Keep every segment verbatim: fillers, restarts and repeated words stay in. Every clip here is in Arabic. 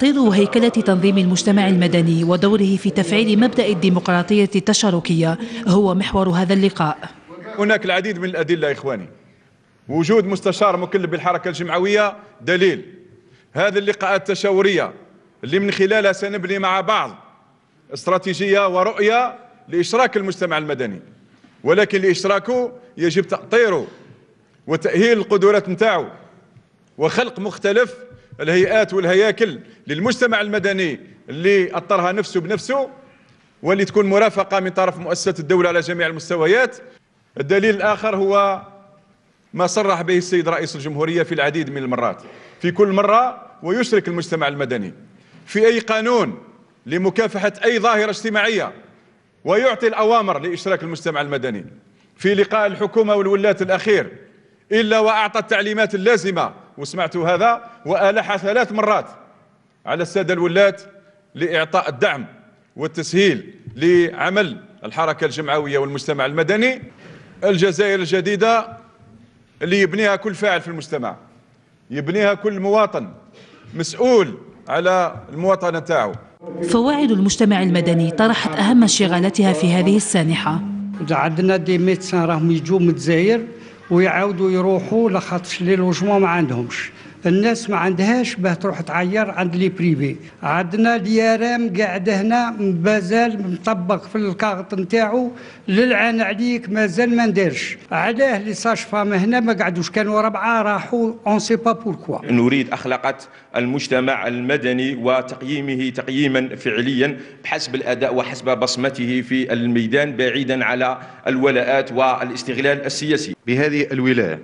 تأطير وهيكلة تنظيم المجتمع المدني ودوره في تفعيل مبدأ الديمقراطية التشاركية هو محور هذا اللقاء. هناك العديد من الأدلة يا إخواني، وجود مستشار مكلف بالحركة الجمعوية دليل. هذه اللقاءات التشاورية اللي من خلالها سنبني مع بعض استراتيجية ورؤية لإشراك المجتمع المدني، ولكن لإشراكه يجب تأطيره وتأهيل القدرات نتاعو وخلق مختلف الهيئات والهياكل للمجتمع المدني اللي أطرها نفسه بنفسه، واللي تكون مرافقة من طرف مؤسسة الدولة على جميع المستويات. الدليل الآخر هو ما صرح به السيد رئيس الجمهورية في العديد من المرات، في كل مرة ويشرك المجتمع المدني في أي قانون لمكافحة أي ظاهرة اجتماعية، ويعطي الأوامر لإشراك المجتمع المدني. في لقاء الحكومة والولاة الأخير إلا وأعطى التعليمات اللازمة، وسمعتوا هذا، وألح ثلاث مرات على السادة الولاة لإعطاء الدعم والتسهيل لعمل الحركة الجمعوية والمجتمع المدني. الجزائر الجديدة اللي يبنيها كل فاعل في المجتمع، يبنيها كل مواطن مسؤول على المواطنة تاعو. فواعد المجتمع المدني طرحت أهم انشغالاتها في هذه السانحة. عندنا دي ميدسان راهم يجوا من الجزائر ويعاودوا يروحوا لخاطرش لي لوجمون ما عندهمش، الناس ما عندهاش باه تروح تعير عند لي بريفي. عندنا اليارام قاعد هنا مازال مطبق في الكارت نتاعو للعان عليك مازال ما نديرش. علاه لي ساج فام هنا ما قعدوش، كانوا ربعه راحوا اون سي با بوركوا. نريد أخلاقة المجتمع المدني وتقييمه تقييما فعليا بحسب الأداء وحسب بصمته في الميدان، بعيدا على الولاءات والاستغلال السياسي. بهذه الولاية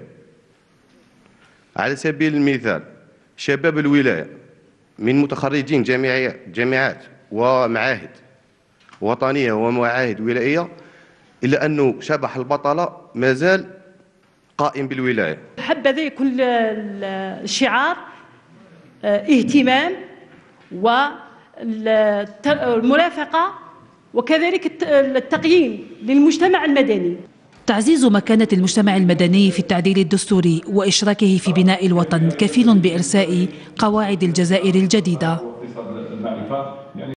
على سبيل المثال شباب الولاية من متخرجين جامعات جامعات ومعاهد وطنية ومعاهد ولائية، إلا أنه شبح البطلة ما زال قائم بالولاية. حبذا يكون الشعار اهتمام والمرافقة وكذلك التقييم للمجتمع المدني. تعزيز مكانة المجتمع المدني في التعديل الدستوري وإشراكه في بناء الوطن كفيل بإرساء قواعد الجزائر الجديدة.